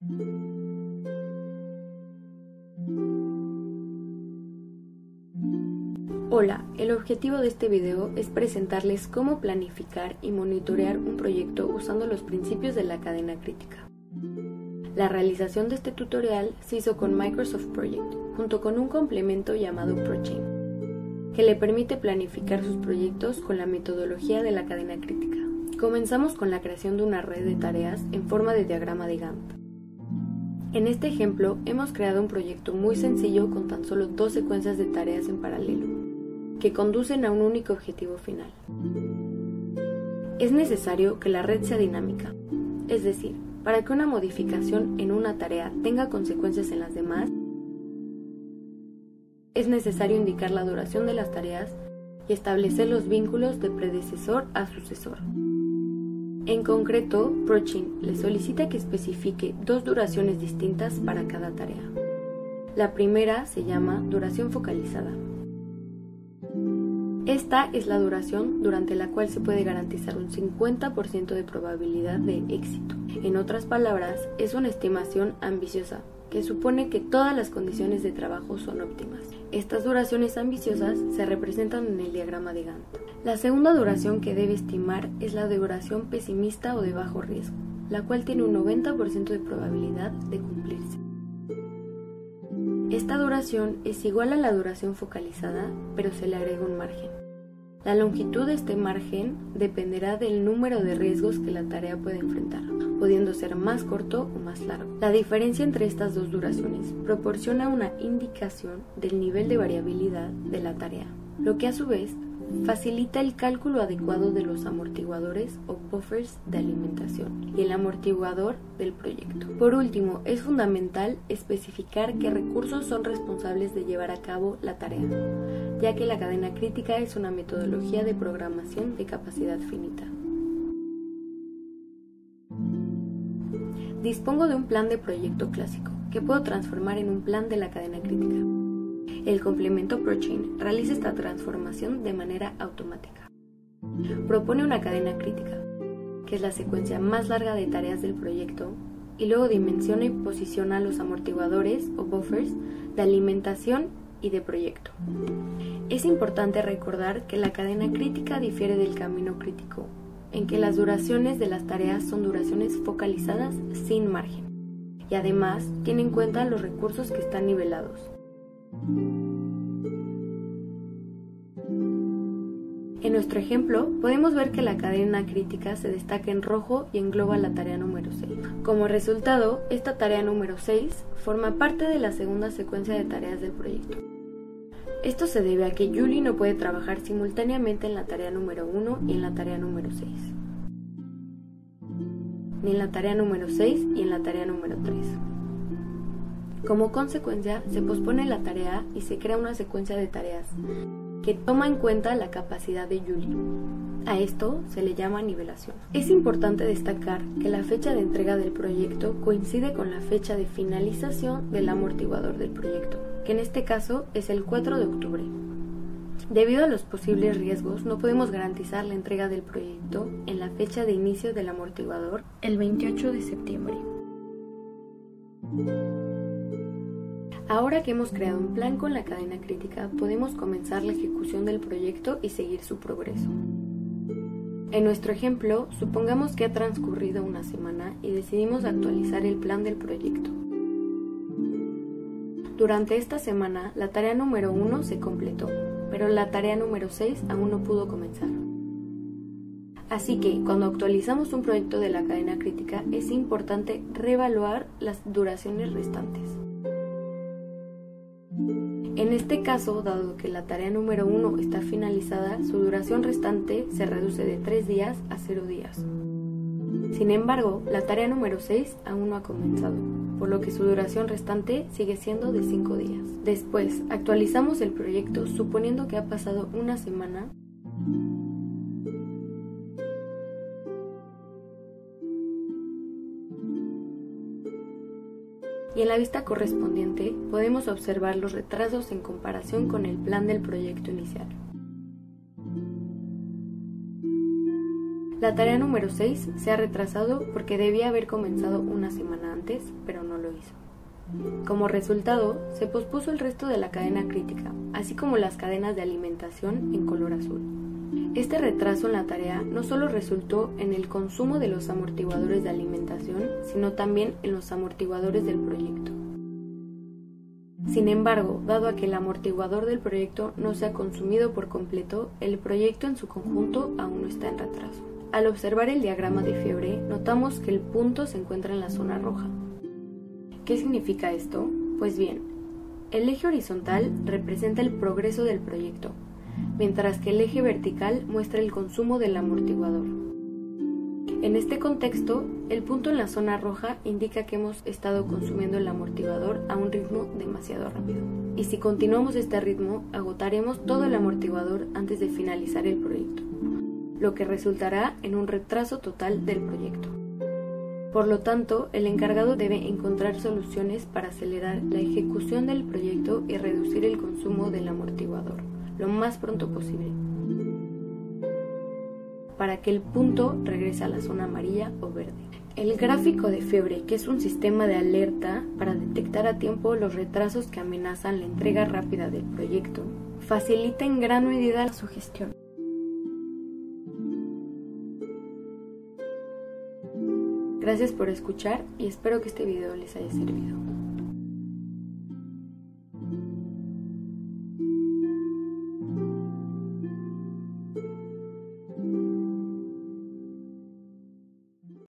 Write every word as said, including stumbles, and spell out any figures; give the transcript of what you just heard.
Hola, el objetivo de este video es presentarles cómo planificar y monitorear un proyecto usando los principios de la cadena crítica. La realización de este tutorial se hizo con Microsoft Project, junto con un complemento llamado ProChain, que le permite planificar sus proyectos con la metodología de la cadena crítica. Comenzamos con la creación de una red de tareas en forma de diagrama de Gantt. En este ejemplo, hemos creado un proyecto muy sencillo con tan solo dos secuencias de tareas en paralelo, que conducen a un único objetivo final. Es necesario que la red sea dinámica, es decir, para que una modificación en una tarea tenga consecuencias en las demás, es necesario indicar la duración de las tareas y establecer los vínculos de predecesor a sucesor. En concreto, ProChain le solicita que especifique dos duraciones distintas para cada tarea. La primera se llama duración focalizada. Esta es la duración durante la cual se puede garantizar un cincuenta por ciento de probabilidad de éxito. En otras palabras, es una estimación ambiciosa, que supone que todas las condiciones de trabajo son óptimas. Estas duraciones ambiciosas se representan en el diagrama de Gantt. La segunda duración que debe estimar es la duración pesimista o de bajo riesgo, la cual tiene un noventa por ciento de probabilidad de cumplirse. Esta duración es igual a la duración focalizada, pero se le agrega un margen. La longitud de este margen dependerá del número de riesgos que la tarea puede enfrentar, pudiendo ser más corto o más largo. La diferencia entre estas dos duraciones proporciona una indicación del nivel de variabilidad de la tarea, lo que a su vez facilita el cálculo adecuado de los amortiguadores o buffers de alimentación y el amortiguador del proyecto. Por último, es fundamental especificar qué recursos son responsables de llevar a cabo la tarea, ya que la cadena crítica es una metodología de programación de capacidad finita. Dispongo de un plan de proyecto clásico, que puedo transformar en un plan de la cadena crítica. El complemento ProChain realiza esta transformación de manera automática. Propone una cadena crítica, que es la secuencia más larga de tareas del proyecto, y luego dimensiona y posiciona los amortiguadores o buffers de alimentación y de proyecto. Es importante recordar que la cadena crítica difiere del camino crítico, en que las duraciones de las tareas son duraciones focalizadas sin margen, y además tiene en cuenta los recursos que están nivelados. En nuestro ejemplo, podemos ver que la cadena crítica se destaca en rojo y engloba la tarea número seis. Como resultado, esta tarea número seis forma parte de la segunda secuencia de tareas del proyecto. Esto se debe a que Julie no puede trabajar simultáneamente en la tarea número uno y en la tarea número seis, ni en la tarea número seis y en la tarea número tres. Como consecuencia, se pospone la tarea y se crea una secuencia de tareas que toma en cuenta la capacidad de Julie. A esto se le llama nivelación. Es importante destacar que la fecha de entrega del proyecto coincide con la fecha de finalización del amortiguador del proyecto, que en este caso es el cuatro de octubre. Debido a los posibles riesgos, no podemos garantizar la entrega del proyecto en la fecha de inicio del amortiguador, el veintiocho de septiembre. Ahora que hemos creado un plan con la cadena crítica, podemos comenzar la ejecución del proyecto y seguir su progreso. En nuestro ejemplo, supongamos que ha transcurrido una semana y decidimos actualizar el plan del proyecto. Durante esta semana, la tarea número uno se completó, pero la tarea número seis aún no pudo comenzar. Así que, cuando actualizamos un proyecto de la cadena crítica, es importante reevaluar las duraciones restantes. En este caso, dado que la tarea número uno está finalizada, su duración restante se reduce de tres días a cero días. Sin embargo, la tarea número seis aún no ha comenzado, por lo que su duración restante sigue siendo de cinco días. Después, actualizamos el proyecto suponiendo que ha pasado una semana y en la vista correspondiente podemos observar los retrasos en comparación con el plan del proyecto inicial. La tarea número seis se ha retrasado porque debía haber comenzado una semana antes, pero no lo hizo. Como resultado, se pospuso el resto de la cadena crítica, así como las cadenas de alimentación en color azul. Este retraso en la tarea no solo resultó en el consumo de los amortiguadores de alimentación, sino también en los amortiguadores del proyecto. Sin embargo, dado a que el amortiguador del proyecto no se ha consumido por completo, el proyecto en su conjunto aún no está en retraso. Al observar el diagrama de fiebre, notamos que el punto se encuentra en la zona roja. ¿Qué significa esto? Pues bien, el eje horizontal representa el progreso del proyecto, mientras que el eje vertical muestra el consumo del amortiguador. En este contexto, el punto en la zona roja indica que hemos estado consumiendo el amortiguador a un ritmo demasiado rápido. Y si continuamos este ritmo, agotaremos todo el amortiguador antes de finalizar el proyecto, lo que resultará en un retraso total del proyecto. Por lo tanto, el encargado debe encontrar soluciones para acelerar la ejecución del proyecto y reducir el consumo del amortiguador lo más pronto posible, para que el punto regrese a la zona amarilla o verde. El gráfico de fiebre, que es un sistema de alerta para detectar a tiempo los retrasos que amenazan la entrega rápida del proyecto, facilita en gran medida su gestión. Gracias por escuchar y espero que este video les haya servido.